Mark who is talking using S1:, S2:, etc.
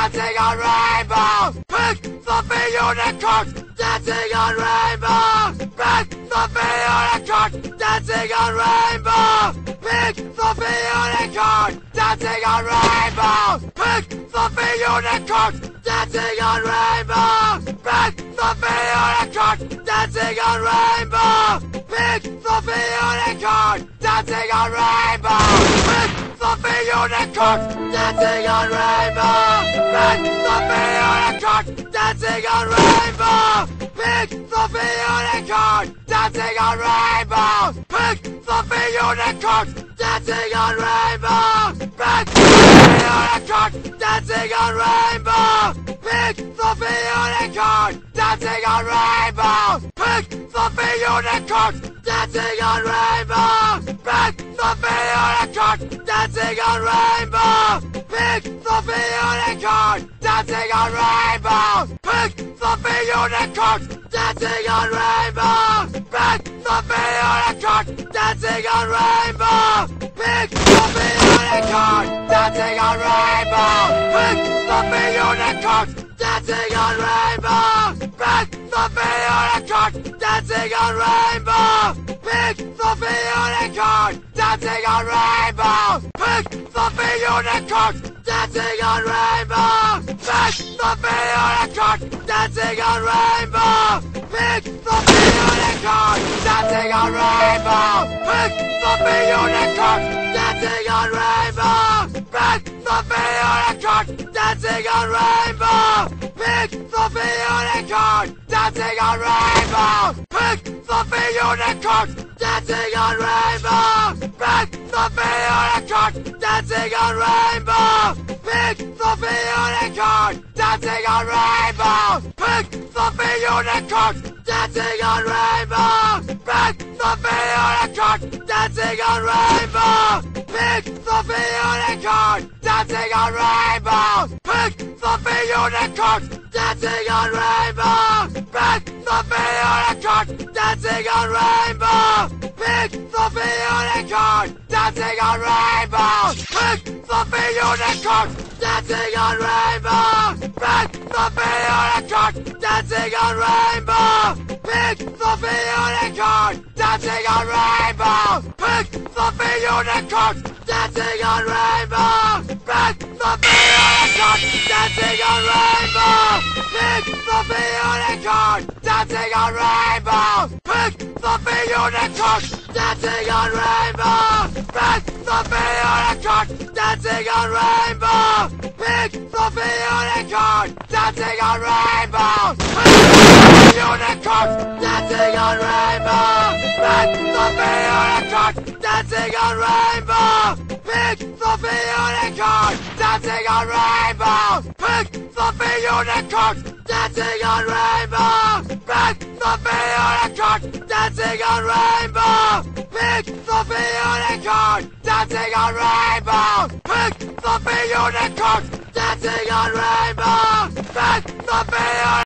S1: dancing on rainbows. Pink fluffy unicorn, dancing on rainbows. Pink fluffy unicorn, dancing on rainbows. Pink fluffy unicorn, dancing on rainbows. Pink fluffy unicorn, dancing on rainbows. Pink fluffy unicorn, dancing on rainbows. Pink fluffy unicorn, dancing on rainbows. Pink fluffy unicorn, dancing on rainbows. Pink fluffy unicorn, dancing on rainbows. Pink fluffy unicorn, dancing on rainbows. Pink fluffy unicorn, dancing on rainbows. Pink fluffy unicorn, dancing on rainbows. Pink fluffy unicorn, dancing on rainbows. Pink fluffy unicorn, dancing on rainbows. Pink fluffy unicorn, dancing on rainbows. Pink fluffy unicorn, dancing on rainbows. Pink fluffy unicorn, dancing on rainbows. Pink fluffy unicorn, dancing on rainbows. Pink fluffy unicorn, dancing on rainbows. Pink fluffy unicorn, dancing on rainbows. Pink fluffy unicorn, dancing on rainbows. Pink fluffy unicorn, dancing on rainbows. Pink fluffy unicorn, dancing on rainbows. Pink fluffy unicorn, dancing on rainbows. Pink fluffy unicorn, dancing on rainbows. Pink fluffy unicorn, dancing on rainbows. Pink fluffy unicorn, dancing on rainbows. Pink fluffy unicorn, dancing on rainbows. Pink fluffy unicorn, dancing on rainbows. Pink fluffy unicorn, dancing on rainbows. Pink fluffy unicorn, dancing on rainbows. Pink fluffy unicorn, dancing on rainbows. Pink fluffy unicorn, dancing on rainbows. Pink fluffy unicorn, dancing on rainbows. Pink fluffy unicorn, dancing on rainbows. Pink fluffy unicorn, dancing on rainbows. Pink fluffy unicorn, dancing on rainbows. Pink fluffy unicorn, dancing on rainbows. Pink fluffy unicorn, dancing on rainbows. Pink fluffy unicorn, dancing on rainbows. Pink fluffy unicorn, dancing on rainbows. Pink fluffy unicorn, dancing on rainbows. Pink fluffy unicorn, dancing on rainbows. Pink fluffy unicorn, dancing on rainbows. Pink fluffy unicorn, dancing on rainbows. Pink fluffy unicorn, dancing on rainbows. Pink unicorn, dancing on rainbows. Pink fluffy unicorn, dancing on rainbows. Pink fluffy unicorn, dancing on rainbows. Pink fluffy unicorn, dancing on rainbows. Pink fluffy unicorn, dancing on rainbows. Pink fluffy unicorn, dancing on rainbows. Pink fluffy unicorn, dancing on rainbows.